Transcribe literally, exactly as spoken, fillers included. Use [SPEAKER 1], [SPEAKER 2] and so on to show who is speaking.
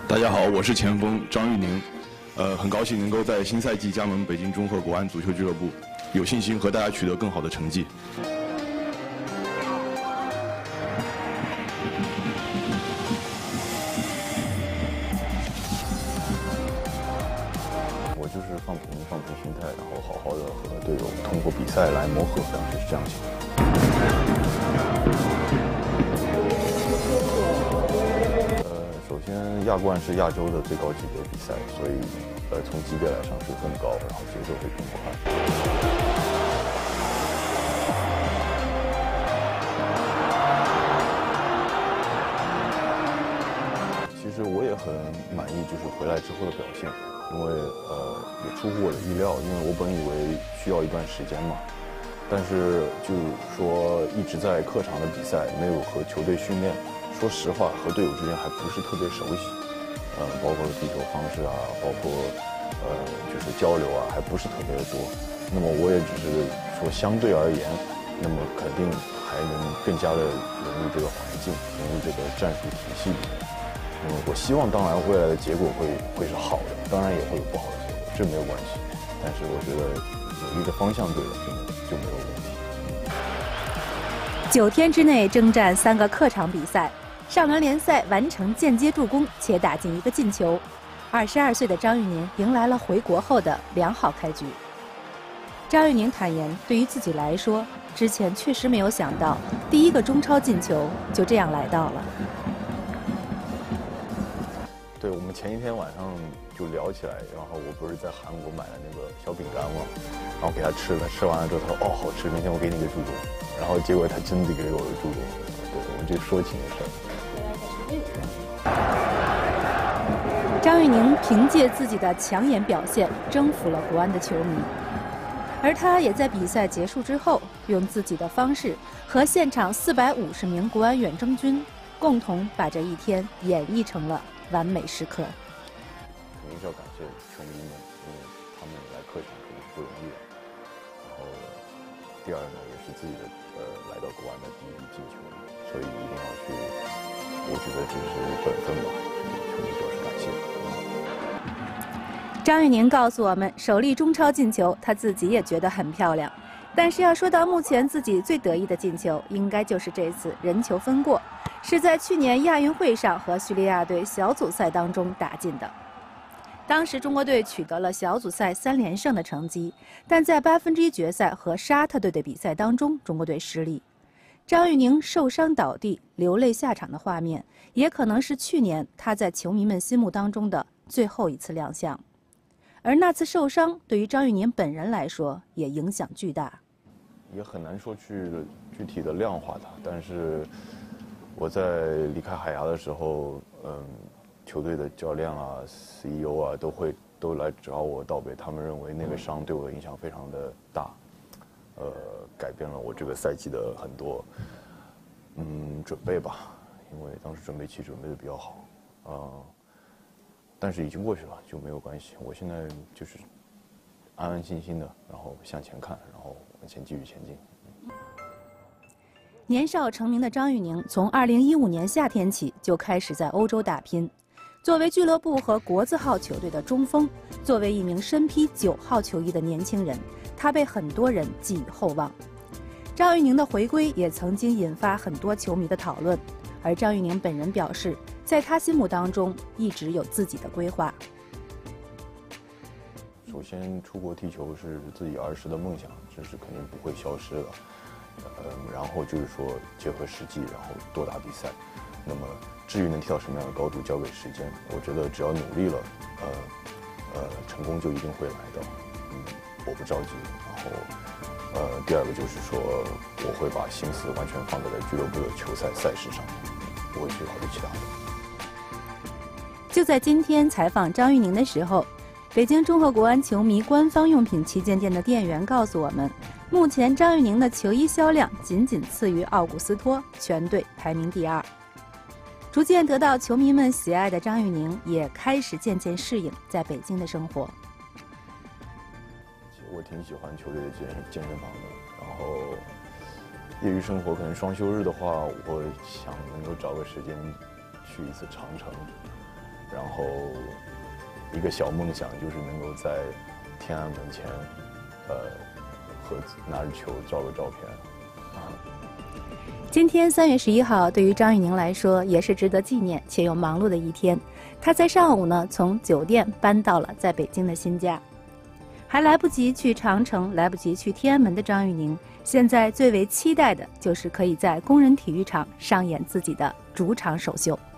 [SPEAKER 1] 大家好，我是前锋张玉宁，呃，很高兴能够在新赛季加盟北京中赫国安足球俱乐部，有信心和大家取得更好的成绩。
[SPEAKER 2] 我就是放平放平心态，然后好好的和队友通过比赛来磨合，当时是这样想的。 首先，亚冠是亚洲的最高级别比赛，所以，呃，从级别来上是更高，然后节奏会更快。其实我也很满意，就是回来之后的表现，因为呃也出乎我的意料，因为我本以为需要一段时间嘛，但是就是说一直在客场的比赛，没有和球队训练。 说实话，和队友之间还不是特别熟悉，呃，包括踢球方式啊，包括呃，就是交流啊，还不是特别的多。那么我也只是说相对而言，那么肯定还能更加的融入这个环境，融入这个战术体系里面。那么我希望，当然未来的结果会会是好的，当然也会有不好的结果，这没有关系。但是我觉得努力的方向对了，就就没有问题。
[SPEAKER 3] 九天之内征战三个客场比赛。 上轮联赛完成间接助攻，且打进一个进球。二十二岁的张玉宁迎来了回国后的良好开局。张玉宁坦言，对于自己来说，之前确实没有想到第一个中超进球就这样来到了。
[SPEAKER 2] 对，我们前一天晚上就聊起来，然后我不是在韩国买了那个小饼干嘛，然后给他吃了，吃完了之后他说：“哦，好吃，明天我给你个助攻。”然后结果他真的给我了助攻。对，我们这说起的事儿。
[SPEAKER 3] 张玉宁凭借自己的抢眼表现征服了国安的球迷，而他也在比赛结束之后，用自己的方式和现场四百五十名国安远征军共同把这一天演绎成了完美时刻。
[SPEAKER 2] 肯定是要感谢球迷们，因为他们来客场肯定是不容易的。然后第二呢，也是自己的呃来到国安的第一粒进球，所以一定要去，我觉得这是本分吧，球迷表示感谢。
[SPEAKER 3] 张玉宁告诉我们，首粒中超进球，他自己也觉得很漂亮。但是要说到目前自己最得意的进球，应该就是这次人球分过，是在去年亚运会上和叙利亚队小组赛当中打进的。当时中国队取得了小组赛三连胜的成绩，但在八分之一决赛和沙特队的比赛当中，中国队失利。张玉宁受伤倒地、流泪下场的画面，也可能是去年他在球迷们心目当中的最后一次亮相。 而那次受伤对于张玉宁本人来说也影响巨大，
[SPEAKER 2] 也很难说去具体的量化它。但是我在离开海牙的时候，嗯，球队的教练啊、C E O 啊都会都来找我道别，他们认为那个伤对我的影响非常的大，呃，改变了我这个赛季的很多嗯准备吧，因为当时准备期准备的比较好，啊、呃。 但是已经过去了，就没有关系。我现在就是安安心心的，然后向前看，然后往前继续前进。
[SPEAKER 3] 年少成名的张玉宁，从二零一五年夏天起就开始在欧洲打拼。作为俱乐部和国字号球队的中锋，作为一名身披九号球衣的年轻人，他被很多人寄予厚望。张玉宁的回归也曾经引发很多球迷的讨论，而张玉宁本人表示，在他心目当中一直有自己的规划。
[SPEAKER 2] 首先，出国踢球是自己儿时的梦想，这是肯定不会消失的。呃，然后就是说结合实际，然后多打比赛。那么至于能踢到什么样的高度，交给时间。我觉得只要努力了，呃呃，成功就一定会来的。嗯，我不着急。然后，呃，第二个就是说，我会把心思完全放在在俱乐部的球赛赛事上，不会去考虑其他的。
[SPEAKER 3] 就在今天采访张玉宁的时候，北京中赫国安球迷官方用品旗舰店的店员告诉我们，目前张玉宁的球衣销量仅仅次于奥古斯托，全队排名第二。逐渐得到球迷们喜爱的张玉宁，也开始渐渐适应在北京的生活。
[SPEAKER 2] 其实我挺喜欢球队的健身健身房的，然后业余生活可能双休日的话，我想能够找个时间去一次长城。 然后一个小梦想就是能够在天安门前，呃，和拿着球照个照片。啊，
[SPEAKER 3] 今天三月十一号，对于张玉宁来说也是值得纪念且又忙碌的一天。他在上午呢，从酒店搬到了在北京的新家。还来不及去长城、来不及去天安门的张玉宁，现在最为期待的就是可以在工人体育场上演自己的主场首秀。